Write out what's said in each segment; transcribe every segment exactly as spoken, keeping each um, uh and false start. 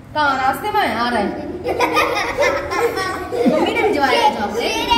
कहाँ रास्ते में आ रहा है। मम्मी ने भिजवाया चॉकलेट,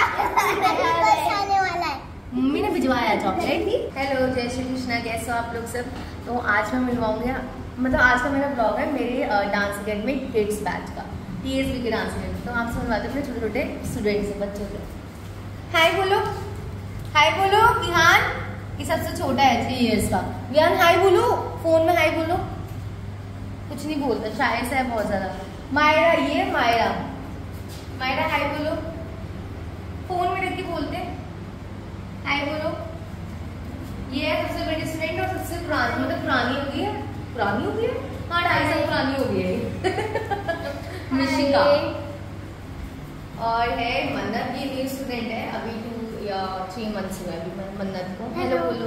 मम्मी ने भिजवाया चॉकलेट। हेलो, जय श्री कृष्णा, कैसे हो आप लोग सब। तो आज मैं मिलवाऊंगी, मतलब आज का मेरा ब्लॉग है मेरे डांस अकेडमी किड्स बैच का, टीएसबी के डांस अकेडमी। तो आपसे मिलवाते अपने छोटे छोटे स्टूडेंट से, बच्चों से। हाय बोलो, हाय बोलो। विहान ये सबसे छोटा है, थ्री इयर्स का। विहान हाय बोलो, फोन में हाय बोलो। कुछ नहीं बोलता, शायर से है बहुत ज्यादा। मायरा, ये मायरा, मायरा हाय बोलो। फोन में देख के बोलते हाय बोलो। ये है सबसे बड़ी स्टूडेंट और सबसे पुरानी, मतलब पुरानी हो गई है, पुरानी हो गई है, हाँ ढाई साल पुरानी हो गई है मिशिका। और है मन्नत, ये न्यू स्टूडेंट है, अभी टू या थ्री मंथ्स हुआ अभी मन्नत को। हेलो बोलो।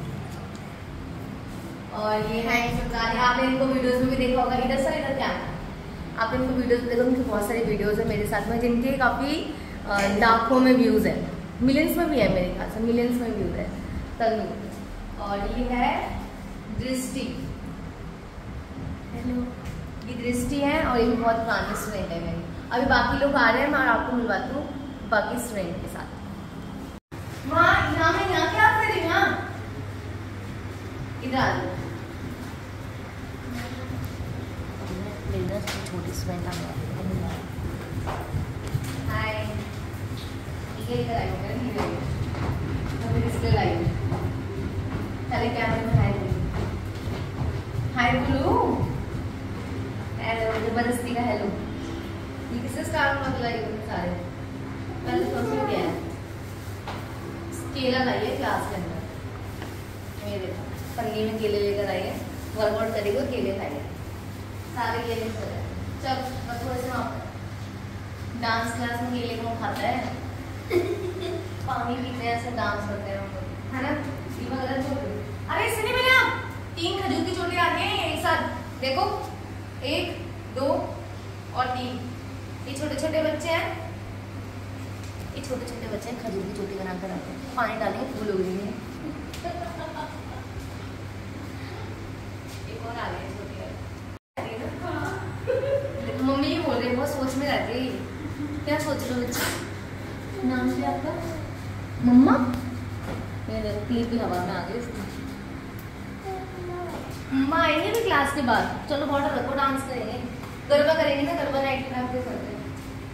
और ये है सरकार, आपने इनको वीडियोस में भी देखा होगा। इधर सर, इधर क्या आपने इनको वीडियोस में देखा, उनकी बहुत सारी वीडियोस है मेरे साथ में, जिनके काफ़ी लाखों में व्यूज़ है, मिलियंस में भी है मेरे ख्याल से, मिलियंस में व्यूज़ है। तनु। और ये है दृष्टि। हेलो, ये दृष्टि है और ये भी बहुत पुरानी स्टूडेंट है मेरी। अभी बाकी लोग आ रहे हैं, मैं आपको मिलवाती हूँ बाकी स्टूडेंट के साथ। माँ यहाँ में, यहाँ क्या कर रही हैं, इधर आ जाओ। छोटी स्टूडेंट आ गया। हाय, ये इधर आई है, इधर डिस्प्ले लाई। चले कैमरे में हाय बोलो, हाय बोलो। हेलो, जबरदस्ती का हेलो। ये किससे स्टार्ट मत लाइए सारे, पहले कौन सा क्या है, केला लाइए क्लास के अंदर। मेरे पन्नी में केले लेकर आइए, वर्कआउट करेंगे, केले खाइए, सारे केले चल। चल बस थोड़े से वहाँ डांस क्लास में केले कौन खाता है, पानी पीते हैं, ऐसे डांस करते हैं हम लोग, है ना। अरे इससे नहीं मिला, तीन खजूर की चोटी आती है एक साथ, देखो एक दो और तीन। ये छोटे छोटे बच्चे हैं, ये छोटे छोटे बच्चे हैं, खजूर की चोटी बनाकर आते हैं, पानी डालेंगे फूल उग रही है। एक और आ गई छोटी वाली। मम्मी ये बोल रही है, बहुत सोच में रहती है। क्या सोच रहे हो बच्चे, नाम क्या आपका, मम्मा। ये देखो क्लिप भी हवा में आ गई इसकी। मम्मा आएंगे भी क्लास के बाद, चलो बॉर्डर रखो, डांस करेंगे, गरबा करेंगे ना, गरबा नाइट क्लब पे करते हैं।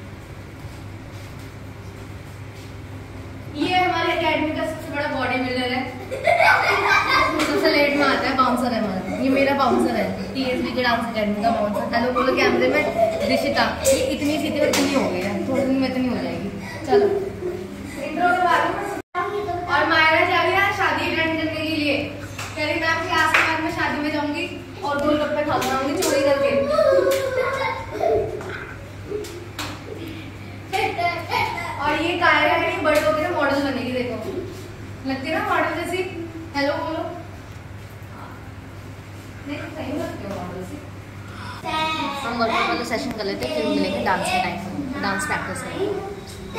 ये हमारे एकेडमी का सबसे बड़ा बॉडी बिल्डर है, सबसे लेट में आता है, बाउंसर है हमारा। ये मेरा बाउंसर है, टीएसबी के डांस एकेडमी का बाउंसर। हेलो बोलो कैमरे में। दिशिता, ये इतनी सीधी और इतनी हो गई है, थोड़ी दिन में इतनी हो जाएगी। चलो इंट्रो के बाद। और मायरा जा रही है शादी अटेंड करने के लिए, कह रही मैं क्लास के बाद में शादी में जाऊंगी और गोलगप्पे खा बनाऊंगी चोरी करके। और ये काया है, ये बड़े होकर मॉडल बनेगी, देखो लगती है ना मॉडल जैसी। हेलो बोलो। नहीं सही लगती हो मॉडल से। हम वर्कआउट वाला सेशन कर लेते हैं, फिर मिलेंगे डांस के टाइम, डांस प्रैक्टिस करेंगे।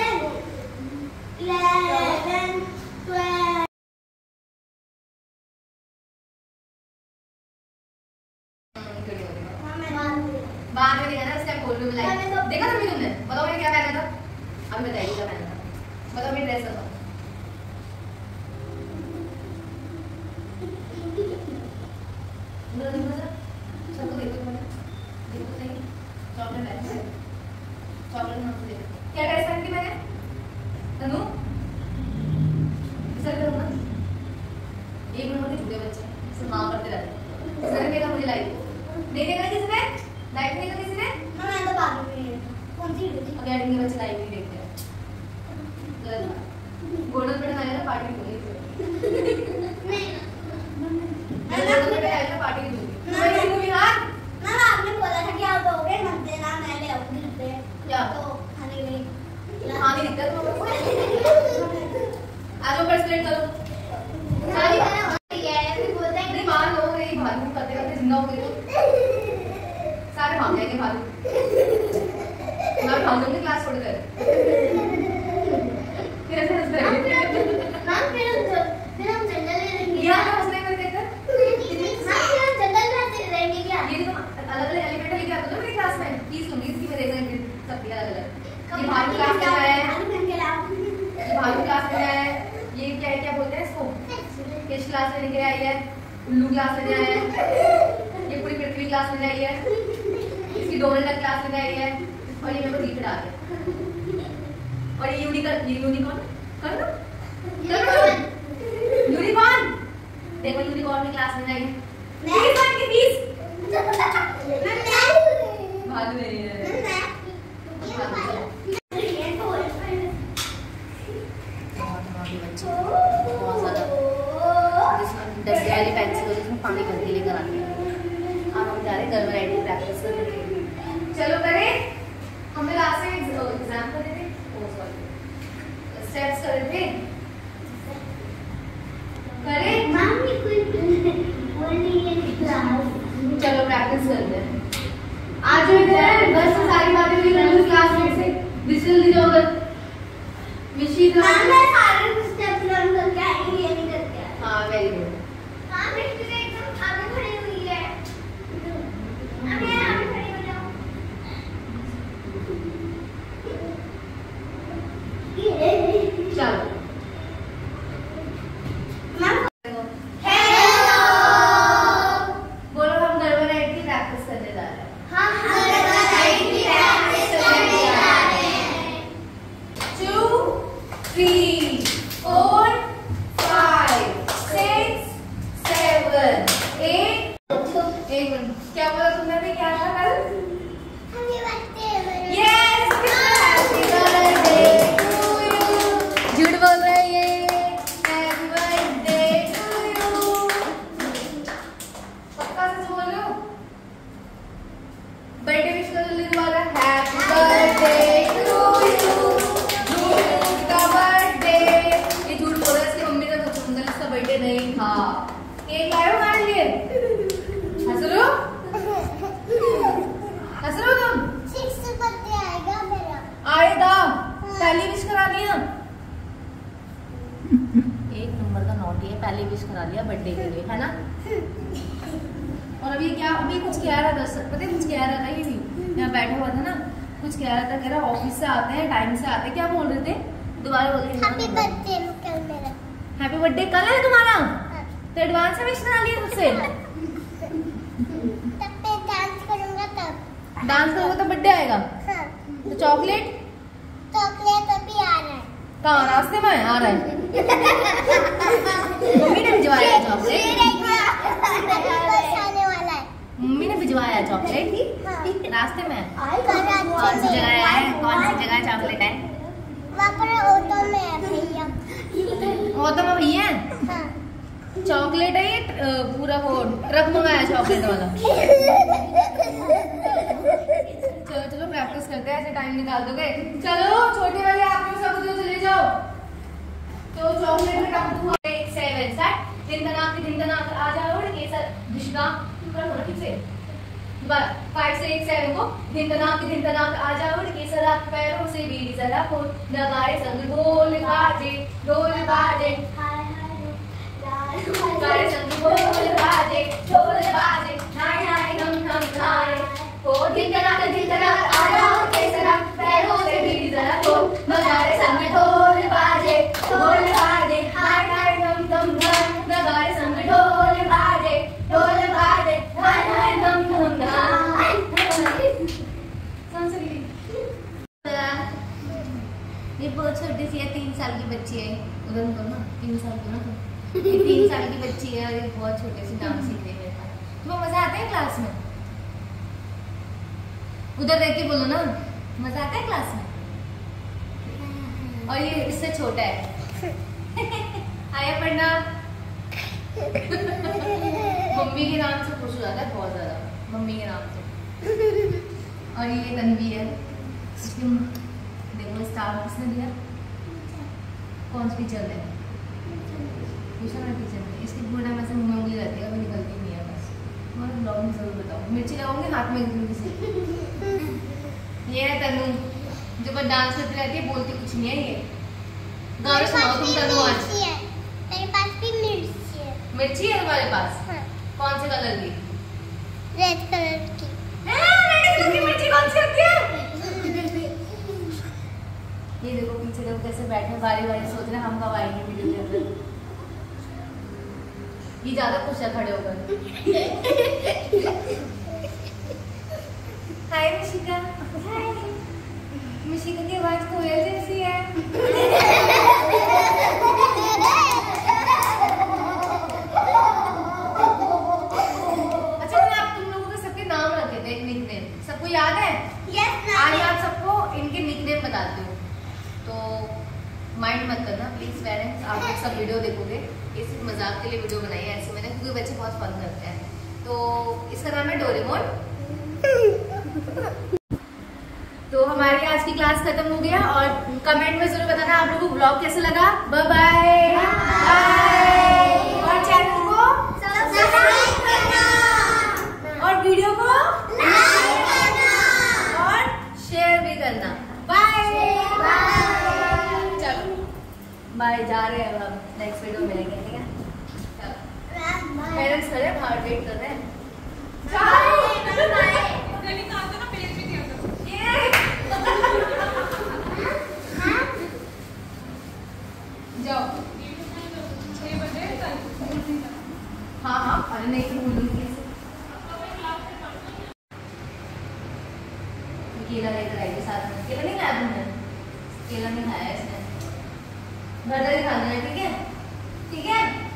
बाद में देखा ना, स्टेप बोल रही हूँ, देखा था तुमने, बताओ मैंने क्या पहना था, अभी बताइए क्या पहना था, बताओ मेरी ड्रेस बताओ। सबको देखो, देखो सही, चॉकलेट है, चॉकलेट नाम से क्या ड्रेस पहनी थी मैंने, तनु सर करूँगा एक नंबर के छोटे बच्चे सिर्फ माँ करते रहते। सर देखा मुझे लाइव नहीं देखा किसने, लाइव नहीं देखा किसने, हाँ मैं तो बाद में कौन सी अकेडमी के बच्चे लाइव नहीं देखते हैं। गोल्डन पेड़ खाने का पार्टी दूंगी नहीं मैं गोल्डन पेड़ खाने का पार्टी दूंगी। मैं दूंगी हां ना, आपने बोला था कि आप दोगे, मत देना, मैं ले आऊंगी घर पे। क्या तो खाने के लिए, खाने दिक्कत हो आज ऊपर स्प्लिट करो सारी ये बोलते हैं मार लो, ये भालू करते करते जिंदा हो गए सारे भाग जाएंगे भालू। मैं भाग दूंगी क्लास छोड़कर, फिर ऐसे हंस रहे हैं मैम, फिर फिर हम जनरल ले लेंगे यार, हंसने कर देकर हां फिर हम जनरल क्लास ले लेंगे क्या, ये तो अलग अलग एलिमेंट लेके है तो मेरी क्लास में फीस लूंगी इसकी मेरे से सब दिया अलग। ये भानु क्लास में आया है, ये भानु क्लास में आया है, ये क्या क्या बोलते हैं इसको, किस क्लास में लेके आई है, उल्लू क्लास में आया है, ये पूरी पृथ्वी क्लास में आई है, इसकी डोनाल्ड क्लास में आई है, और ये मेरे को रीड आ गया। और ये यूनिकॉर्न, ये यूनिकॉर्न कर लो यूनिकॉर्न, देखो यूनिकॉर्न की क्लास में आई है। यूनिकॉर्न की फीस भालू मेरी है। डस्टी वाली पेंसिल जिसमें पानी भर के लेकर आते हैं। अब हम जा रहे हैं घर में राइटिंग प्रैक्टिस करने के लिए। चलो करें, हमें लास्ट में एग्जाम कर रहे थे, ओ सॉरी स्टेप्स कर रहे थे, करें मम्मी कोई बोलनी है क्लास। चलो प्रैक्टिस करते हैं। आज इधर बस सारी बातें हुई कर क्लासमेट से विजिल दी जाओ उधर मिशी का मैं सारे स्टेप लर्न करके आई, ये नहीं करके आई। हां वेरी गुड। हां मिशी ने एकदम आगे खड़ी हुई है, अभी आगे खड़ी हो जाओ। चलो क्या बोला तुमने भी, क्या था कल? Happy birthday. Yes, happy birthday to you. झूठ बोल रहे हैं ये, हैप्पी बर्थडे टू यू। पक्का सच बोल लो, बर्थडे विश कर जल्दी दोबारा। हैप्पी बर्थडे टू यू, झूठ का बर्थडे। ये झूठ बोल रहा है, इसकी मम्मी से पूछूंगा, इसका बर्थडे नहीं था। केक लाए हो हमारे लिए? हंस लो, हंस लो तुम। सिक्स बर्थडे आएगा मेरा, आएगा। पहले विश करा दिया, एक नंबर का नोट है, पहले विश करा लिया बर्थडे के लिए, है ना। और अभी क्या, अभी कुछ कह रहा था, पता है कुछ कह रहा था, ये भी यहाँ बैठा हुआ था ना, कुछ कह रहा था, कह रहा ऑफिस से आते हैं, टाइम से आते हैं, क्या बोल रहे थे दोबारा बोल रहे? हैप्पी बर्थडे कल मेरा, हैप्पी बर्थडे कल है तुम्हारा, तो एडवांस में विश करा लिया मुझसे। डांस करोगे तो बर्थडे आएगा। हाँ। तो चॉकलेट, चॉकलेट अभी आ रहा है। कहाँ, रास्ते में आ रहा है? मम्मी ने भिजवाया चॉकलेट, आने वाला है। मम्मी ने भिजवाया चॉकलेट। हाँ। रास्ते में कौन सी जगह है, कौन सी जगह चॉकलेट है? वहाँ पर ऑटो में है भैया। ऑटो में भैया है? हाँ। चॉकलेट है ये, पूरा वो ट्रक मंगाया चॉकलेट वाला। चलो चलो प्रैक्टिस करते हैं, ऐसे टाइम निकाल दोगे। चलो छोटे वाले आप लोग सब जो चले जाओ। तो चॉकलेट में कम टू एट सेवन सेट दिन तनाक के दिन तनाक आ जाओ के सर दिशा कर लो ठीक से। फाइव से एट सेवन को दिन तनाक के दिन तनाक आ जाओ के सर आप पैरों से बीड़ी जरा को नगाड़े संग ढोल बाजे ढोल बाजे नगाड़े संग ढोल बाजे ढोल बाजे हाय हाय हम हम हाय ओ दिन तनाक दिन तनाक आ जाओ के सर पैरों से बीड़ी जरा को नगाड़े संग ढोल बाजे ढोल बाजे हाय हाय हम हम नगाड़े संग ढोल बाजे ढोल बाजे हाय हाय हम हम ये बहुत छोटी सी है, तीन साल की बच्ची है। उधर उनको ना तीन साल की ना तो ये तीन साल की बच्ची है और ये बहुत छोटे से डांस सीख रही है। तुम्हें मजा आता है क्लास में? उधर देख के बोलो ना, मजा आता है क्लास में? और ये इससे छोटा है। आया पढ़ना। मम्मी के नाम से खुश हो जाता है बहुत ज्यादा, मम्मी के नाम से। और ये तन्वी है, देखो स्टार किसने दिया, कौन सी टीचर ने पूछा ना टीचर ने। इसकी घोड़ा में से मुंह में उंगली रहती है, कभी निकलती नहीं है बस। तुम्हारे ब्लॉग में जरूर बताओ, मिर्ची लगाऊंगी हाथ में एकदम से। ये है तनु जो बस डांस करती रहती है, बोलती कुछ नहीं है। ये गाना सुनाओ तुम तनु आज। मेरे पास भी मिर्ची है। मिर्ची है तुम्हारे पास? हाँ। कौन से कलर की? रेड कलर की। बैठे हैं बारी बारी, सोच रहे हैं हम कब आएंगे वीडियो के अंदर। ये ज्यादा खुश है खड़े होकर। हाय मिशिका। हाय मिशिका की आवाज कोयल जैसी है। अच्छा मैंने आप तुम लोगों के सबके नाम रखे थे, एक निकनेम, सबको याद है? yes, आज आप सबको इनके निकनेम बताती हूँ, तो माइंड मत करना प्लीज पेरेंट्स। आप लोग सब वीडियो देखोगे, ये सिर्फ मजाक के लिए वीडियो बनाई है ऐसे मैंने, क्योंकि बच्चे बहुत फन करते हैं। तो इसका नाम है डोरेमोन। तो हमारी आज की क्लास खत्म हो गया, और कमेंट में जरूर बताना आप लोगों को ब्लॉग कैसा लगा। Bye bye. और चैनल को सब्सक्राइब करना, और वीडियो को लाइक करना, और शेयर भी करना। बाय चलो बाय, जा रहे हैं अब हम, नेक्स्ट वीडियो मिलेंगे, ठीक है? चलो पेरेंट्स खड़े बाहर वेट कर रहे हैं। जाओ छह बजे कल। हाँ हाँ, अरे नहीं भूलूंगी। केला लेकर आएगी साथ में। केला नहीं खाया तुमने? केला नहीं खाया इसने, घर जाके खा लेना, ठीक है? ठीक है।